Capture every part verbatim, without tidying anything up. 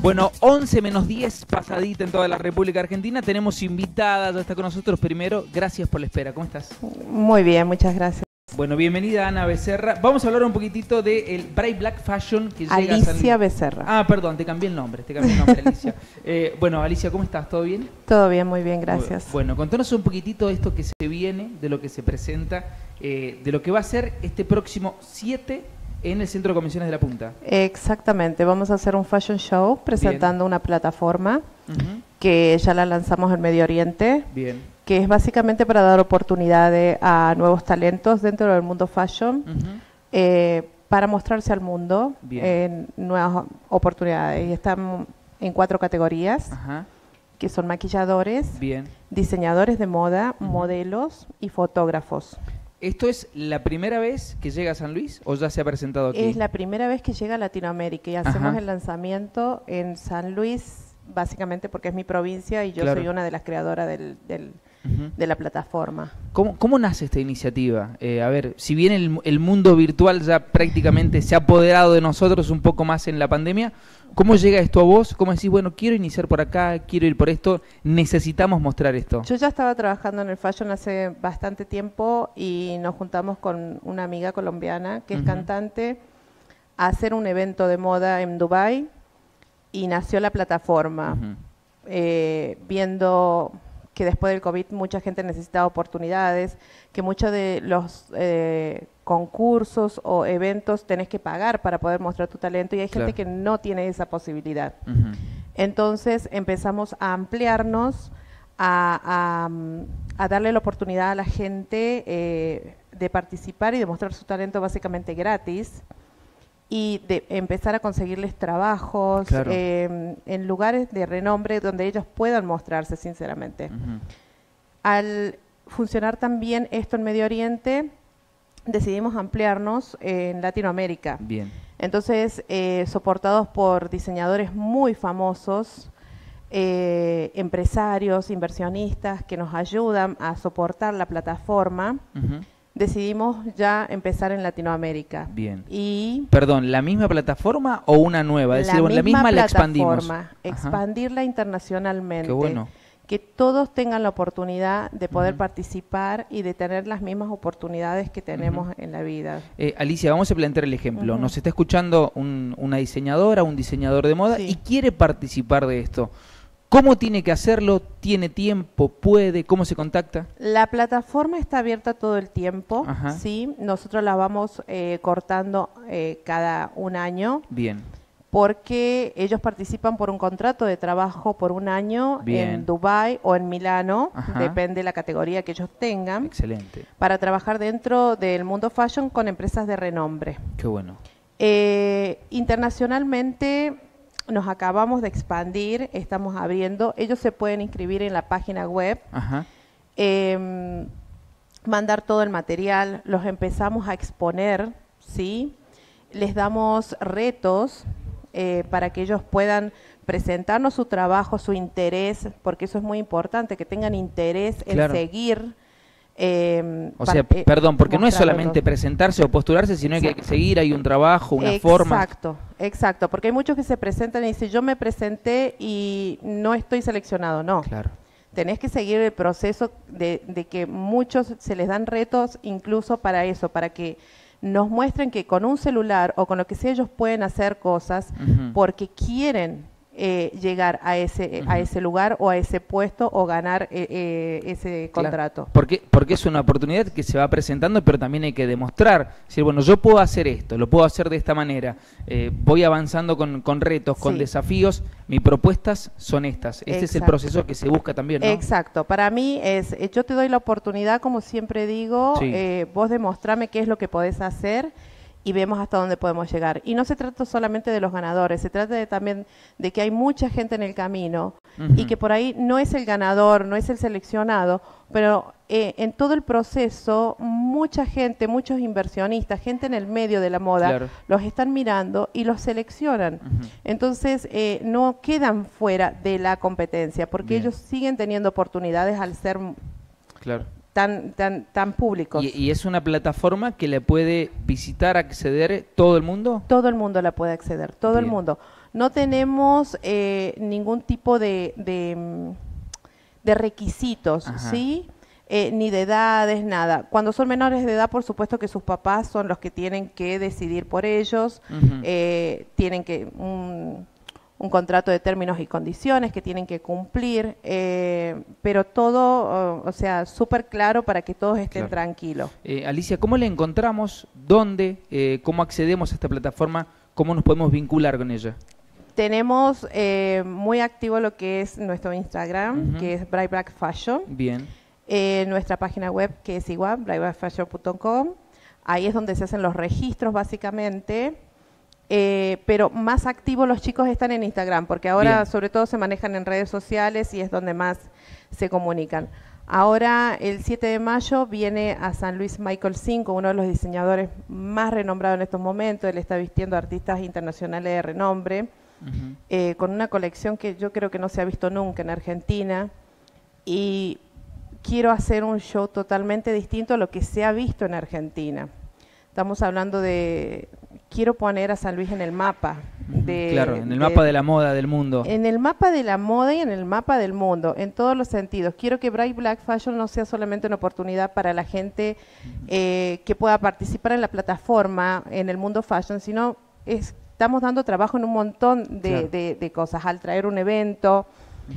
Bueno, once menos diez, pasadita en toda la República Argentina. Tenemos invitada, ya está con nosotros. Primero, gracias por la espera. ¿Cómo estás? Muy bien, muchas gracias. Bueno, bienvenida Ana Becerra. Vamos a hablar un poquitito del Bright Black Fashion que llega Alicia a San... Becerra. Ah, perdón, te cambié el nombre, te cambié el nombre, Alicia. Eh, bueno, Alicia, ¿cómo estás? ¿Todo bien? Todo bien, muy bien, gracias. Bueno, contanos un poquitito de esto que se viene, de lo que se presenta, eh, de lo que va a ser este próximo siete en el Centro de Convenciones de La Punta. Exactamente, vamos a hacer un fashion show presentando bien. una plataforma uh-huh. que ya la lanzamos en Medio Oriente. Bien. Que es básicamente para dar oportunidades a nuevos talentos dentro del mundo fashion, uh-huh. eh, para mostrarse al mundo Bien. en nuevas oportunidades. Y están en cuatro categorías, uh-huh. que son maquilladores, Bien. diseñadores de moda, uh-huh. modelos y fotógrafos. ¿Esto es la primera vez que llega a San Luis o ya se ha presentado aquí? Es la primera vez que llega a Latinoamérica y hacemos Ajá. el lanzamiento en San Luis, básicamente porque es mi provincia y yo Claro. soy una de las creadoras del, del, uh-huh. de la plataforma. ¿Cómo, cómo nace esta iniciativa? Eh, a ver, si bien el, el mundo virtual ya prácticamente se ha apoderado de nosotros un poco más en la pandemia, ¿cómo llega esto a vos? ¿Cómo decís, bueno, quiero iniciar por acá, quiero ir por esto, necesitamos mostrar esto? Yo ya estaba trabajando en el fashion hace bastante tiempo y nos juntamos con una amiga colombiana que es uh-huh. cantante a hacer un evento de moda en Dubái y nació la plataforma, uh-huh. eh, viendo que después del COVID mucha gente necesitaba oportunidades, que muchos de los eh, concursos o eventos tenés que pagar para poder mostrar tu talento y hay Claro. gente que no tiene esa posibilidad. Uh-huh. Entonces empezamos a ampliarnos, a, a, a darle la oportunidad a la gente eh, de participar y de mostrar su talento básicamente gratis y de empezar a conseguirles trabajos Claro. eh, en lugares de renombre donde ellos puedan mostrarse sinceramente. Uh-huh. Al funcionar también esto en Medio Oriente, decidimos ampliarnos en Latinoamérica. Bien. Entonces, eh, soportados por diseñadores muy famosos, eh, empresarios, inversionistas que nos ayudan a soportar la plataforma, Uh-huh. decidimos ya empezar en Latinoamérica. Bien. Y Perdón, ¿la misma plataforma o una nueva? Es decir, la misma la expandimos. plataforma, expandirla internacionalmente. Qué bueno. Que todos tengan la oportunidad de poder Uh-huh. participar y de tener las mismas oportunidades que tenemos Uh-huh. en la vida. Eh, Alicia, vamos a plantear el ejemplo. Uh-huh. Nos está escuchando un, una diseñadora, un diseñador de moda Sí. y quiere participar de esto. ¿Cómo tiene que hacerlo? ¿Tiene tiempo? ¿Puede? ¿Cómo se contacta? La plataforma está abierta todo el tiempo, Ajá. ¿sí? Nosotros la vamos eh, cortando eh, cada un año Bien. porque ellos participan por un contrato de trabajo por un año Bien. en Dubái o en Milano, Ajá. depende de la categoría que ellos tengan, Excelente. para trabajar dentro del mundo fashion con empresas de renombre. Qué bueno. Eh, internacionalmente nos acabamos de expandir, estamos abriendo, ellos se pueden inscribir en la página web, Ajá. eh, mandar todo el material, los empezamos a exponer, ¿sí? Les damos retos eh, para que ellos puedan presentarnos su trabajo, su interés, porque eso es muy importante, que tengan interés Claro. en seguir. Eh, O para- sea, eh, perdón, porque no es mostrándolos. solamente presentarse o postularse, sino que hay que seguir, hay un trabajo, una forma. Exacto, exacto, porque hay muchos que se presentan y dicen, yo me presenté y no estoy seleccionado, no. Claro. Tenés que seguir el proceso de, de que muchos se les dan retos incluso para eso, para que nos muestren que con un celular o con lo que sea ellos pueden hacer cosas Ujú. porque quieren eh, llegar a ese, Ujú. a ese lugar o a ese puesto o ganar eh, eh, ese Claro. contrato. Porque, porque es una oportunidad que se va presentando, pero también hay que demostrar. Es decir, bueno, yo puedo hacer esto, lo puedo hacer de esta manera. Eh, voy avanzando con, con retos, con Sí. desafíos. Mis propuestas son estas. Este es el Exacto. proceso que se busca también, ¿no? Exacto, para mí es, eh, yo te doy la oportunidad, como siempre digo, Sí. eh, vos demostrame qué es lo que podés hacer y vemos hasta dónde podemos llegar. Y no se trata solamente de los ganadores, se trata de, también de que hay mucha gente en el camino Ujú. y que por ahí no es el ganador, no es el seleccionado, pero eh, en todo el proceso mucha gente, muchos inversionistas, gente en el medio de la moda, Claro. los están mirando y los seleccionan. Ujú. Entonces eh, no quedan fuera de la competencia porque Bien. ellos siguen teniendo oportunidades al ser Claro. tan, tan, tan públicos. ¿Y, ¿Y es una plataforma que le puede visitar, acceder todo el mundo? Todo el mundo la puede acceder, todo Bien. el mundo. No tenemos eh, ningún tipo de, de, de requisitos, Ajá. ¿sí? Eh, ni de edades, nada. Cuando son menores de edad, por supuesto que sus papás son los que tienen que decidir por ellos, Ujú. eh, tienen que un, un contrato de términos y condiciones que tienen que cumplir, eh, pero todo, o, o sea, súper claro para que todos estén Claro. tranquilos. Eh, Alicia, ¿cómo le encontramos? ¿Dónde? Eh, ¿Cómo accedemos a esta plataforma? ¿Cómo nos podemos vincular con ella? Tenemos eh, muy activo lo que es nuestro Instagram, Ujú. que es Bright Black Fashion. Bien. Eh, nuestra página web, que es igual, bright black fashion punto com. Ahí es donde se hacen los registros, básicamente. Eh, pero más activos los chicos están en Instagram, porque ahora Bien. sobre todo se manejan en redes sociales y es donde más se comunican. Ahora, el siete de mayo, viene a San Luis Michael cinco, uno de los diseñadores más renombrados en estos momentos. Él está vistiendo artistas internacionales de renombre, Ujú. eh, con una colección que yo creo que no se ha visto nunca en Argentina. Y quiero hacer un show totalmente distinto a lo que se ha visto en Argentina. Estamos hablando de, quiero poner a San Luis en el mapa. De, Claro, en el de- mapa de la moda del mundo. En el mapa de la moda y en el mapa del mundo, en todos los sentidos. Quiero que Bright Black Fashion no sea solamente una oportunidad para la gente eh, que pueda participar en la plataforma, en el mundo fashion, sino es- estamos dando trabajo en un montón de, Claro. de- de cosas, al traer un evento,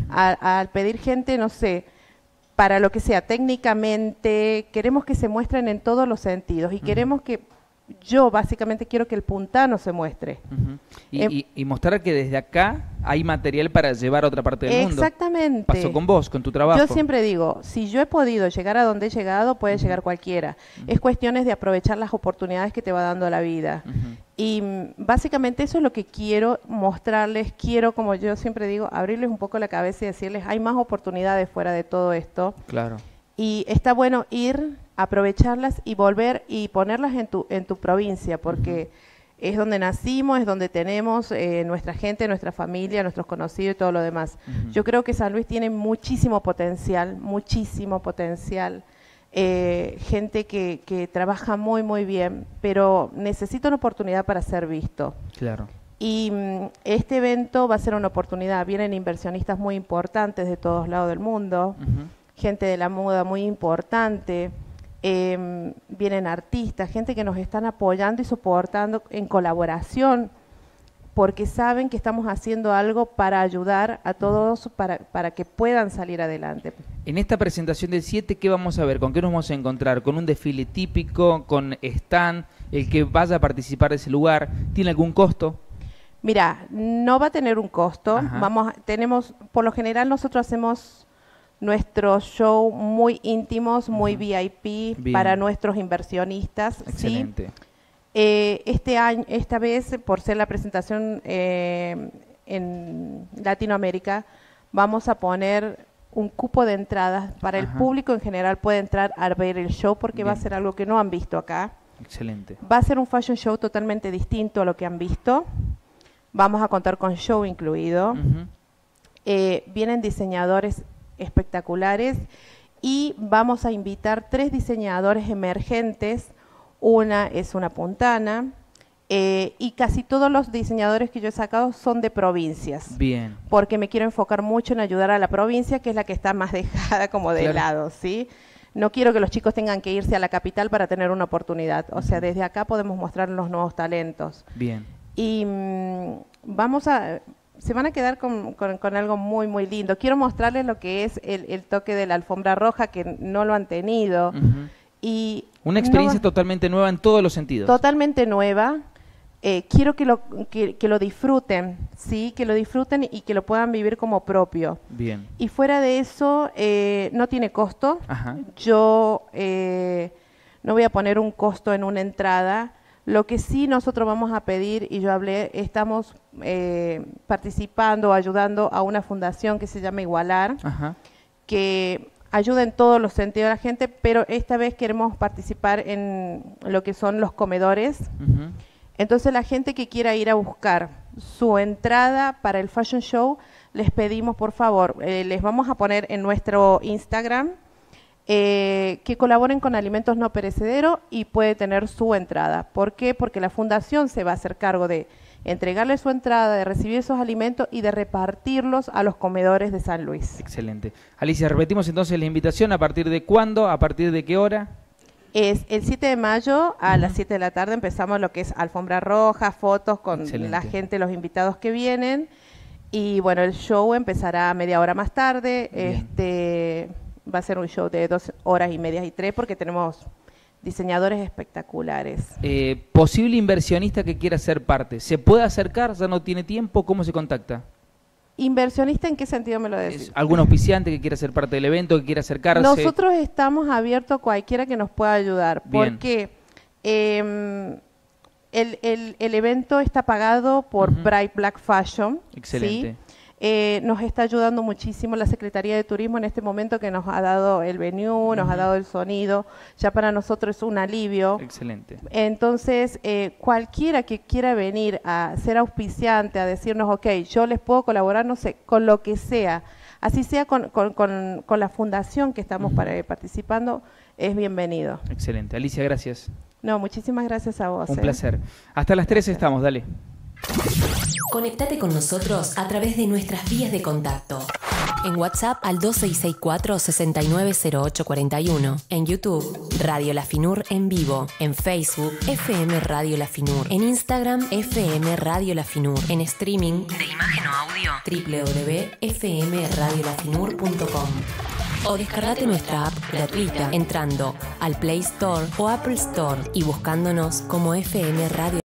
a- al pedir gente, no sé, para lo que sea, técnicamente, queremos que se muestren en todos los sentidos y Ujú. queremos que, yo básicamente quiero que el puntano se muestre. Ujú. y, Em- y- y mostrar que desde acá hay material para llevar a otra parte del mundo. Exactamente. Pasó con vos, con tu trabajo. Yo siempre digo, si yo he podido llegar a donde he llegado, puede Ujú. llegar cualquiera. Ujú. Es cuestiones de aprovechar las oportunidades que te va dando la vida. Ujú. Y mm, básicamente eso es lo que quiero mostrarles, quiero, como yo siempre digo, abrirles un poco la cabeza y decirles, hay más oportunidades fuera de todo esto. Claro. Y está bueno ir, aprovecharlas y volver y ponerlas en tu, en tu provincia, porque es donde nacimos, es donde tenemos eh, nuestra gente, nuestra familia, nuestros conocidos y todo lo demás. Ujú. Yo creo que San Luis tiene muchísimo potencial, muchísimo potencial. Eh, gente que, que trabaja muy, muy bien, pero necesita una oportunidad para ser visto. Claro. Y mm, este evento va a ser una oportunidad. Vienen inversionistas muy importantes de todos lados del mundo, Ujú. gente de la moda muy importante, eh, vienen artistas, gente que nos están apoyando y soportando en colaboración, porque saben que estamos haciendo algo para ayudar a todos, para, para que puedan salir adelante. En esta presentación del siete, ¿qué vamos a ver? ¿Con qué nos vamos a encontrar? ¿Con un desfile típico? ¿Con stand? ¿El que vaya a participar de ese lugar? ¿Tiene algún costo? Mira, no va a tener un costo. Ajá. Vamos, a- tenemos, por lo general nosotros hacemos nuestros show muy íntimos, muy Ujú. V I P Bien. para nuestros inversionistas. ¿sí? Excelente. Eh, este año, esta vez, por ser la presentación eh, en Latinoamérica, vamos a poner un cupo de entradas para el Ajá. público en general puede entrar a ver el show porque va a Bien. ser algo que no han visto acá. Excelente. Va a ser un fashion show totalmente distinto a lo que han visto. Vamos a contar con show incluido. Ujú. Eh, vienen diseñadores espectaculares y vamos a invitar tres diseñadores emergentes. Una es una puntana eh, y casi todos los diseñadores que yo he sacado son de provincias, Bien. porque me quiero enfocar mucho en ayudar a la provincia, que es la que está más dejada como de Claro. lado, ¿sí? No quiero que los chicos tengan que irse a la capital para tener una oportunidad. O sea, desde acá podemos mostrar los nuevos talentos. Bien. Y mm, vamos a, se van a quedar con, con- con algo muy, muy lindo. Quiero mostrarles lo que es el, el toque de la alfombra roja, que no lo han tenido. Ujú. Y Una experiencia no- totalmente nueva en todos los sentidos. totalmente nueva. Eh, quiero que lo, que, que lo disfruten, ¿sí? Que lo disfruten y que lo puedan vivir como propio. Bien. Y fuera de eso, eh, no tiene costo. Ajá. Yo eh, no voy a poner un costo en una entrada. Lo que sí nosotros vamos a pedir, y yo hablé, estamos eh, participando, ayudando a una fundación que se llama Igualar, Ajá. que ayuda en todos los sentidos a la gente, pero esta vez queremos participar en lo que son los comedores. Ujú. Entonces la gente que quiera ir a buscar su entrada para el fashion show, les pedimos por favor, eh, les vamos a poner en nuestro Instagram eh, que colaboren con alimentos no perecederos y puede tener su entrada. ¿Por qué? Porque la fundación se va a hacer cargo de entregarle su entrada, de recibir esos alimentos y de repartirlos a los comedores de San Luis. Excelente. Alicia, repetimos entonces la invitación. ¿A partir de cuándo? ¿A partir de qué hora? Es el siete de mayo a uh-huh. las siete de la tarde empezamos lo que es alfombra roja, fotos con Excelente. La gente, los invitados que vienen. Y bueno, el show empezará media hora más tarde. Bien. Este va a ser un show de dos horas y media y tres porque tenemos diseñadores espectaculares. Eh, posible inversionista que quiera ser parte, ¿se puede acercar? ¿Ya no tiene tiempo? ¿Cómo se contacta? ¿Inversionista en qué sentido me lo decís? ¿Algún auspiciante que quiera ser parte del evento, que quiera acercarse? Nosotros estamos abiertos a cualquiera que nos pueda ayudar, Bien. porque eh, el, el, el evento está pagado por uh-huh. Bright Black Fashion. Excelente. ¿sí? Eh, nos está ayudando muchísimo la Secretaría de Turismo en este momento que nos ha dado el venue, nos uh-huh. ha dado el sonido, ya para nosotros es un alivio. Excelente. Entonces, eh, cualquiera que quiera venir a ser auspiciante, a decirnos, ok, yo les puedo colaborar, no sé, con lo que sea, así sea con, con, con, con la fundación que estamos uh-huh. para, participando, es bienvenido. Excelente. Alicia, gracias. No, muchísimas gracias a vos. Un eh. placer. Hasta las tres estamos, dale. Conectate con nosotros a través de nuestras vías de contacto. En WhatsApp al dos seis seis cuatro, seis nueve cero ocho cuatro uno. En YouTube, Radio La Finur en vivo. En Facebook, F M Radio La Finur. En Instagram, F M Radio La Finur. En streaming, de imagen o audio, w w w punto f m radio la finur punto com. O descargate nuestra app gratuita entrando al Play Store o Apple Store y buscándonos como F M Radio.